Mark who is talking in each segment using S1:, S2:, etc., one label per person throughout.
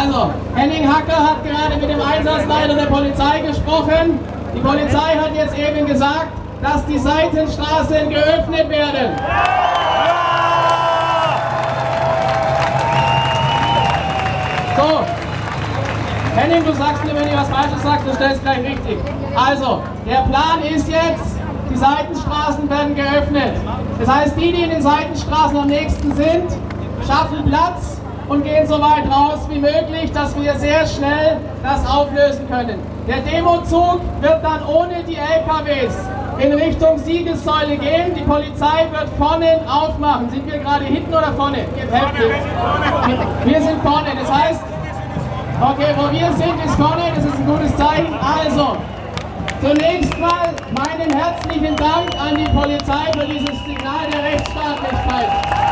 S1: Also, Henning Hacker hat gerade mit dem Einsatzleiter der Polizei gesprochen. Die Polizei hat jetzt eben gesagt, dass die Seitenstraßen geöffnet werden. So, Henning, du sagst mir, wenn ich was Falsches sage, du stellst gleich richtig. Also, der Plan ist jetzt, die Seitenstraßen werden geöffnet. Das heißt, die in den Seitenstraßen am nächsten sind, schaffen Platz und gehen so weit raus wie möglich, dass wir sehr schnell das auflösen können. Der Demozug wird dann ohne die LKWs in Richtung Siegessäule gehen. Die Polizei wird vorne aufmachen. Sind wir gerade hinten oder vorne? Wir sind vorne. Das heißt, okay, wo wir sind, ist vorne. Das ist ein gutes Zeichen. Also, zunächst mal meinen herzlichen Dank an die Polizei für dieses Signal der Rechtsstaatlichkeit.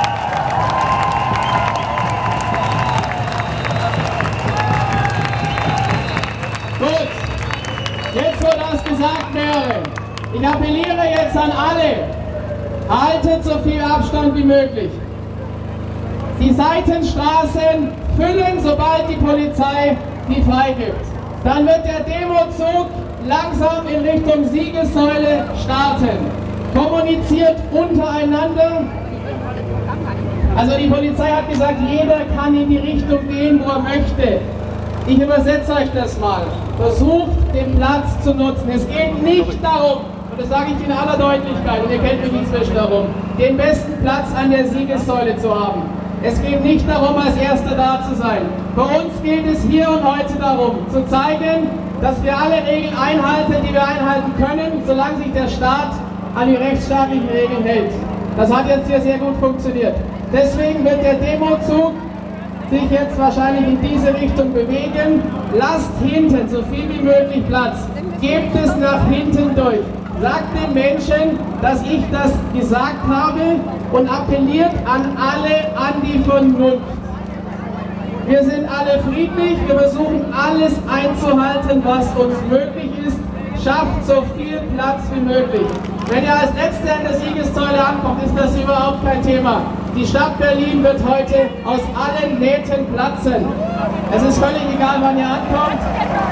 S1: Gut, jetzt wo das gesagt wäre, ich appelliere jetzt an alle, haltet so viel Abstand wie möglich. Die Seitenstraßen füllen, sobald die Polizei die freigibt. Dann wird der Demozug langsam in Richtung Siegessäule starten. Kommuniziert untereinander. Also die Polizei hat gesagt, jeder kann in die Richtung gehen, wo er möchte. Ich übersetze euch das mal. Versucht, den Platz zu nutzen. Es geht nicht darum, und das sage ich in aller Deutlichkeit, und ihr kennt mich inzwischen darum, den besten Platz an der Siegessäule zu haben. Es geht nicht darum, als Erster da zu sein. Bei uns geht es hier und heute darum, zu zeigen, dass wir alle Regeln einhalten, die wir einhalten können, solange sich der Staat an die rechtsstaatlichen Regeln hält. Das hat jetzt hier sehr gut funktioniert. Deswegen wird der Demozug sich jetzt wahrscheinlich in diese Richtung bewegen. Lasst hinten so viel wie möglich Platz. Gebt es nach hinten durch. Sagt den Menschen, dass ich das gesagt habe und appelliert an alle an die Vernunft. Wir sind alle friedlich, wir versuchen alles einzuhalten, was uns möglich ist. Schafft so viel Platz wie möglich. Wenn ihr als Letzter in der Siegessäule ankommt, ist das überhaupt kein Thema. Die Stadt Berlin wird heute aus allen Nähten platzen. Es ist völlig egal, wann ihr ankommt.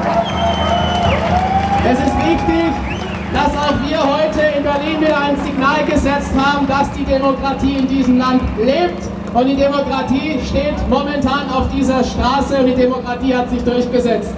S1: Es ist wichtig, dass auch wir heute in Berlin wieder ein Signal gesetzt haben, dass die Demokratie in diesem Land lebt. Und die Demokratie steht momentan auf dieser Straße und die Demokratie hat sich durchgesetzt.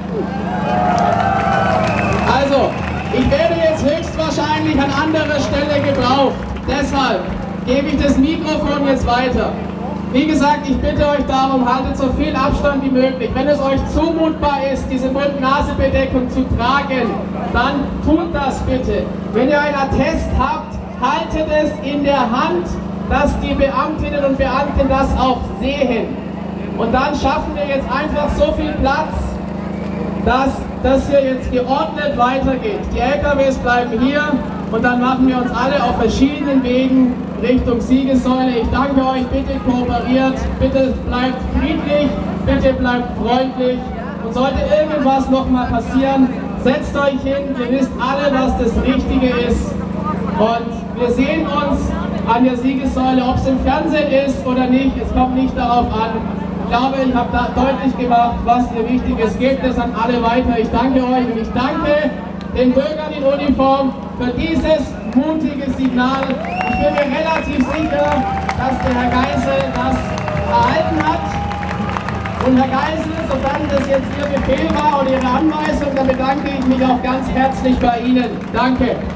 S1: Also, ich werde jetzt höchstwahrscheinlich an anderer Stelle gebraucht. Deshalb gebe ich das Mikrofon jetzt weiter. Wie gesagt, ich bitte euch darum, haltet so viel Abstand wie möglich. Wenn es euch zumutbar ist, diese Mund-Nase-Bedeckung zu tragen, dann tut das bitte. Wenn ihr ein Attest habt, haltet es in der Hand, dass die Beamtinnen und Beamten das auch sehen. Und dann schaffen wir jetzt einfach so viel Platz, dass das hier jetzt geordnet weitergeht. Die LKWs bleiben hier und dann machen wir uns alle auf verschiedenen Wegen Richtung Siegessäule. Ich danke euch, bitte kooperiert, bitte bleibt friedlich, bitte bleibt freundlich und sollte irgendwas nochmal passieren, setzt euch hin, ihr wisst alle, was das Richtige ist und wir sehen uns an der Siegessäule, ob es im Fernsehen ist oder nicht, es kommt nicht darauf an. Ich glaube, ich habe da deutlich gemacht, was ihr wichtig ist. Gebt es an alle weiter. Ich danke euch und ich danke den Bürgern in Uniform für dieses mutige Signal. Ich bin mir relativ sicher, dass der Herr Geisel das erhalten hat. Und Herr Geisel, sofern das jetzt Ihr Befehl war oder Ihre Anweisung, dann bedanke ich mich auch ganz herzlich bei Ihnen. Danke.